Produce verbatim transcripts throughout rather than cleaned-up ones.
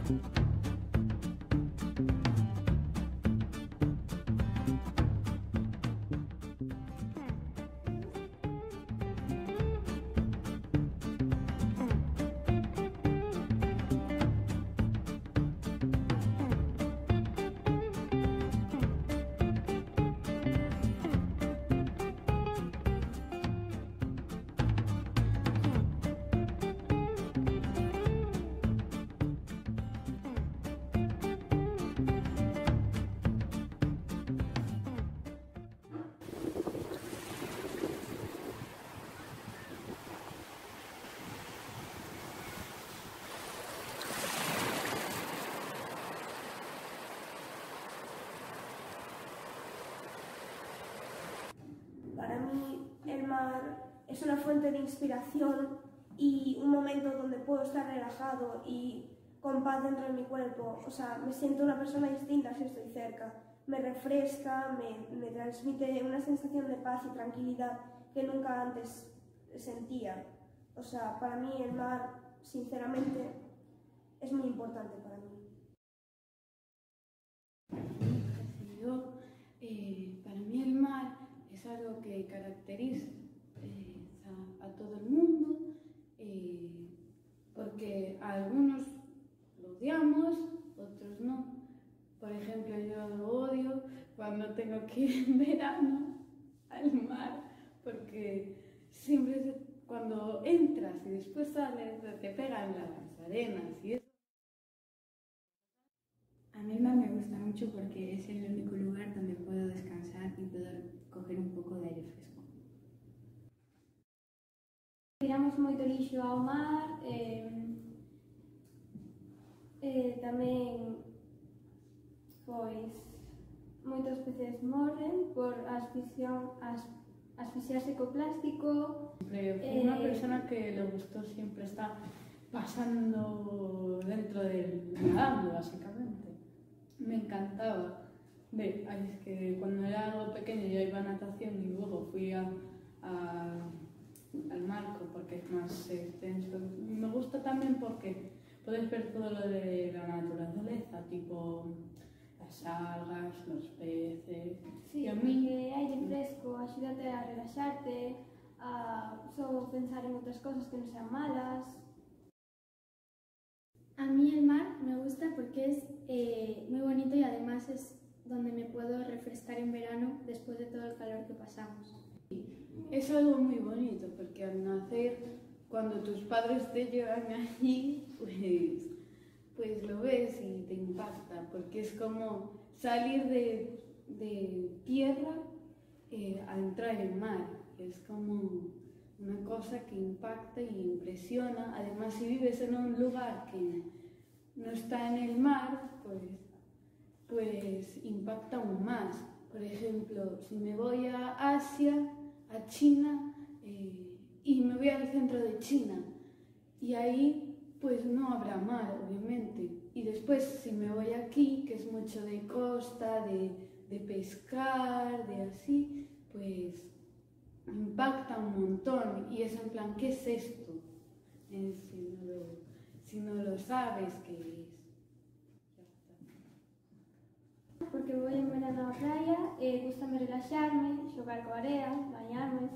Para mí el mar es una fuente de inspiración y un momento donde puedo estar relajado y con paz dentro de mi cuerpo. O sea, me siento una persona distinta si estoy cerca. Me refresca, me, me transmite una sensación de paz y tranquilidad que nunca antes sentía. O sea, para mí el mar, sinceramente, es muy importante para mí. Yo, eh, para mí el mar es algo que caracteriza eh, a, a todo el mundo, eh, porque a algunos lo odiamos, otros no. Por ejemplo, yo lo odio cuando tengo que ir en verano al mar, porque siempre se, cuando entras y después sales te pegan las arenas y eso. A mí el mar me gusta mucho porque es el único lugar donde puedo descansar y poder coger un pouco de aire fresco. Tiramos moito lixo ao mar, eh, eh, tamén pois moitos peces morren por asfixión, as, asfixiarse co plástico. Siempre fui una persona que le gustó siempre estar pasando dentro del nadando, básicamente. Me encantaba. Ve, es que cuando era algo pequeño yo iba a natación y luego fui a, a, al marco porque es más extenso. Me gusta también porque puedes ver todo lo de la naturaleza, tipo las algas, los peces. Sí, y a mí... mí porque aire fresco axúdate a relaxarte, a só pensar en outras cosas que non sean malas. A mí el mar me gusta porque es eh, muy bonito y además es donde me puedo refrescar en verano después de todo el calor que pasamos. es algo muy bonito porque al nacer, cuando tus padres te llevan allí, pues, pues lo ves y te impacta porque es como salir de, de tierra eh, a entrar en mar. Es como una cosa que impacta y impresiona. Además, si vives en un lugar que no está en el mar, pues, pues impacta aún más. Por ejemplo, si me voy a Asia, a China, eh, y me voy al centro de China, y ahí pues no habrá mar, obviamente. Y después, si me voy aquí, que es mucho de costa, de, de pescar, de así, pues impacta un montón y es en plan, ¿qué es esto? Eh, si, no lo, si no lo sabes qué es. Ya está. Porque voy en verano á praia, eh, gustame relaxarme, xogar coa area, bañarme.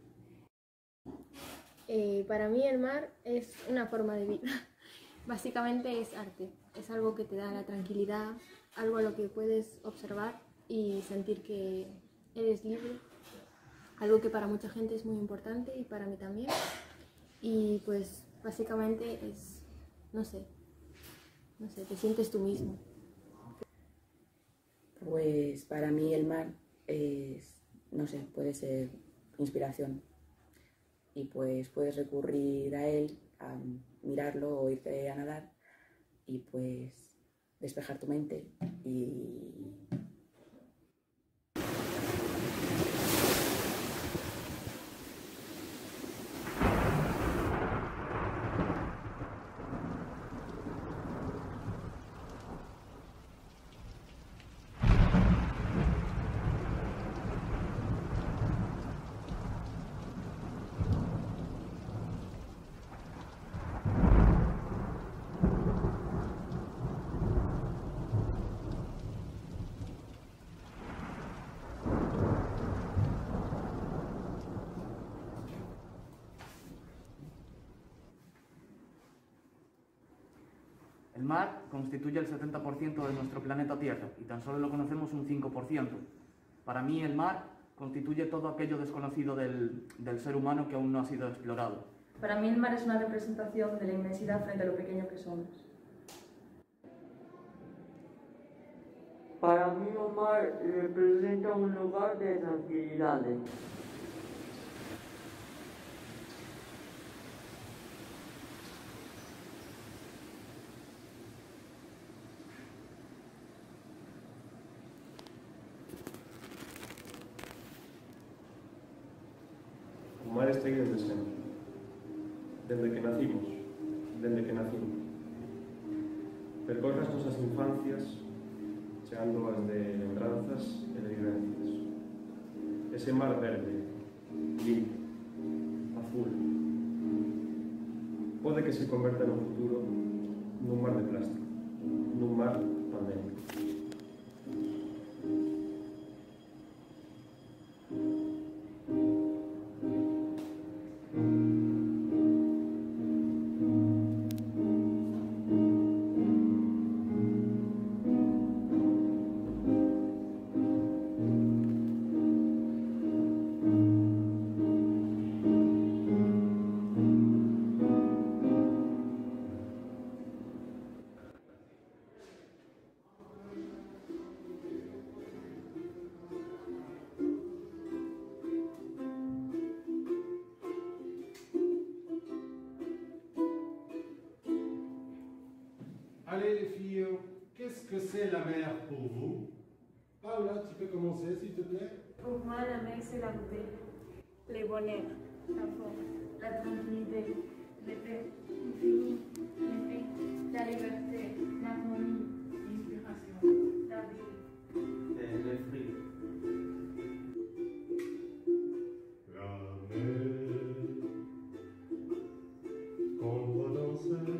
Eh, para mí el mar es una forma de vida. Básicamente es arte, es algo que te da la tranquilidad, algo a lo que puedes observar y sentir que eres libre. Algo que para mucha gente es muy importante y para mí también. Y pues básicamente es, no sé, no sé, te sientes tú mismo. Pues para mí el mar es, no sé, puede ser inspiración. Y pues puedes recurrir a él, a mirarlo o irte a nadar y pues despejar tu mente y El mar constituye el setenta por ciento de nuestro planeta Tierra y tan solo lo conocemos un cinco por ciento. Para mí el mar constituye todo aquello desconocido del, del ser humano que aún no ha sido explorado. Para mí el mar es una representación de la inmensidad frente a lo pequeño que somos. Para mí el mar representa un lugar de tranquilidades. O mar está aí desde sempre, desde que nacimos, desde que nacimos. Percorre as nosas infancias, chegando as de lembranzas e de vivencias. Ese mar verde, limpo, azul, pode que se converta no futuro nun mar de plástico, nun mar pandémico. Allez les filles, qu'est-ce que c'est la mer pour vous? Paula, tu peux commencer s'il te plaît? Pour moi, la mer c'est la beauté, le bonheur, la force, la tranquillité, le paix, l'infini, le paix, la liberté, l'harmonie, l'inspiration, la vie. Et l'esprit. La mer, qu'on voit danser.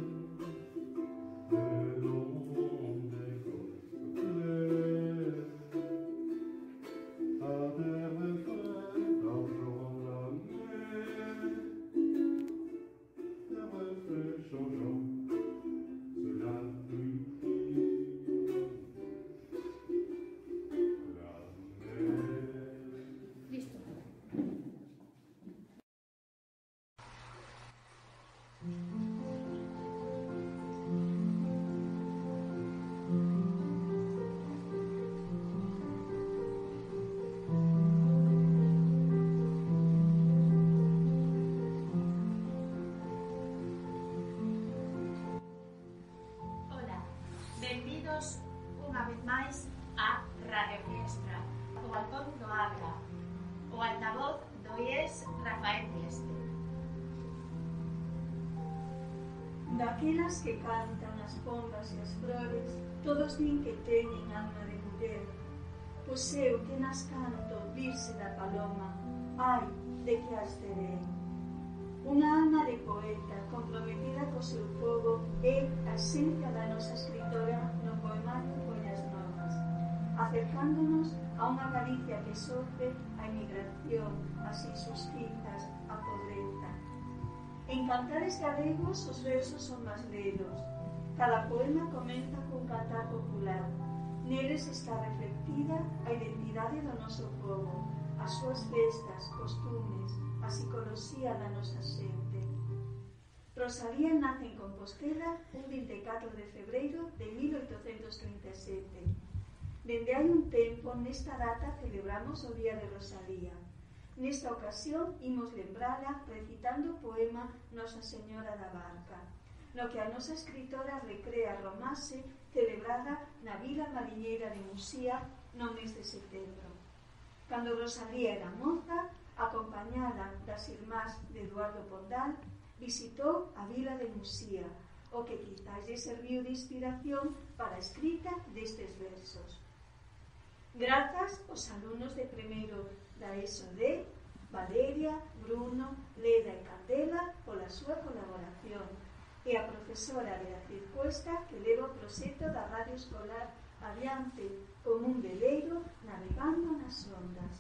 Benvidos unha vez máis a Radio Fiestra, o balcón do Agra, o altavoz do I E S Rafael Dieste. Daquelas que cantan as pombas e as flores, todos din que teñen alma de muller, pois eu que nas canto virse da paloma, ai, de que as terei. Unha alma de poeta comprometida co seu povo é a esencia da nosa escritora no poemario Follas Novas, acercándonos a unha Galicia que sofre a emigración, as injustizas, a pobreza. En Cantares Galegos os versos son máis ledos. Cada poema comeza cun cantar popular. Neles está reflectida a identidade do noso povo, as súas festas, costumes, a psicoloxía da nosa xente. Rosalía nace en Compostela un vinte e catro de febreiro de mil oitocentos trinta e sete. Dende hai un tempo, nesta data, celebramos o Día de Rosalía. Nesta ocasión, imos lembrala recitando o poema Nosa Señora da Barca, no que a nosa escritora recrea a romance celebrada na Vila Mariñeira de Muxía no mes de setembro. Cando Rosalía era moza, acompañada das irmás de Eduardo Pondal, visitou a vila de Muxía, o que quizás lle serviu de inspiración para a escrita destes versos. Grazas aos alumnos de primeiro da ESO D, Valeria, Bruno, Leda e Candela pola súa colaboración, e a profesora Beatriz Cuesta que leva o proxecto da radio escolar adiante como un veleiro navegando nas ondas.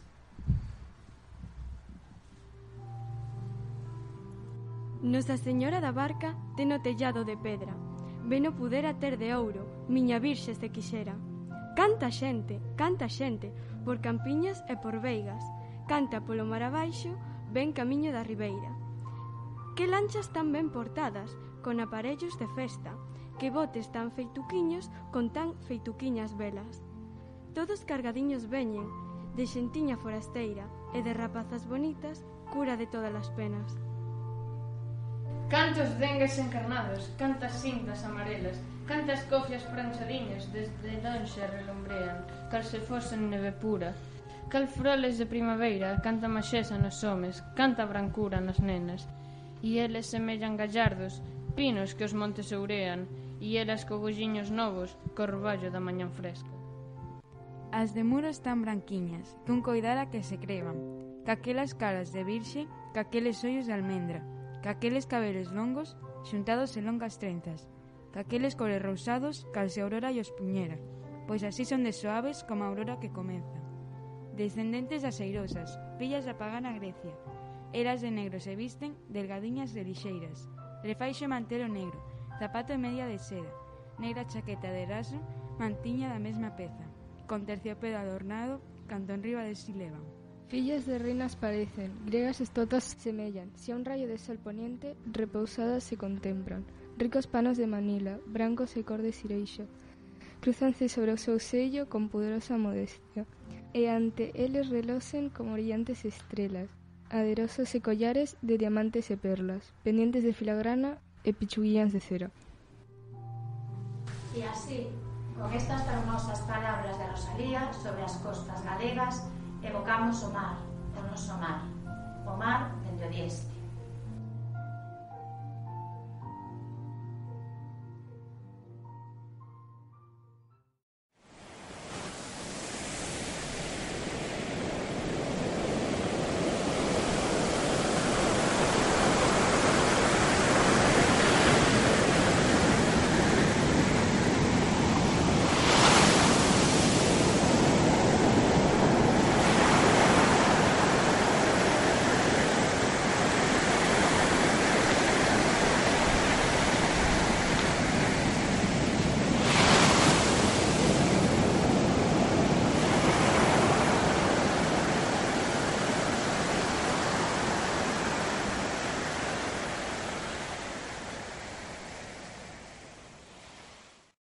Nosa Señora da Barca ten o tellado de pedra, ben o pudera ter de ouro, miña virxe se quixera. Canta xente, canta xente, por campiñas e por veigas, canta polo mar abaixo, ben camiño da ribeira. Que lanchas tan ben portadas, con aparellos de festa, que botes tan feituquiños con tan feituquiñas velas. Todos cargadiños veñen, de xentiña forasteira e de rapazas bonitas, cura de todas as penas. Cantos dengues encarnados, cantas cintas amarelas, cantas cofias pranchadiñas desde lonxe relumbrean, cal se fosen neve pura. Cal froles de primavera, canta maxesa nos homes, canta brancura nas nenas. E eles semellan gallardos, pinos que os montes ourean, e elas cogolliños novos, co orballo da mañan fresca. As de muros tan branquiñas, que un coidara que se creban, caquelas caras de virxe, caqueles ollos de almendra, caqueles cabelos longos, xuntados en longas trenzas, caqueles cores rousados, cal se a aurora os puñera, pois así son de suaves como a aurora que comeza. Descendentes das eirosas, fillas da pagana Grecia, eras de negro se visten, delgadiñas e lixeiras, refaixo e mantelo negro, zapato e media de seda, negra chaqueta de raso, mantiña da mesma peza, con terciopelo adornado, canto enriba de si levan. Fillas de reinas parecen, griegas estotas semellan, si a un rayo de sol poniente, repousadas se contemplan. Ricos panos de Manila, brancos e cor de cireixo, cruzanse sobre o seu sello con poderosa modestia, e ante eles reloxen como brillantes estrelas, aderosos e collares de diamantes e perlas, pendientes de filagrana e pichuguillas de cera. E así, con estas fermosas palabras de Rosalía sobre as costas galegas, evocamos o mar, o noso mar, o mar dende o dieste.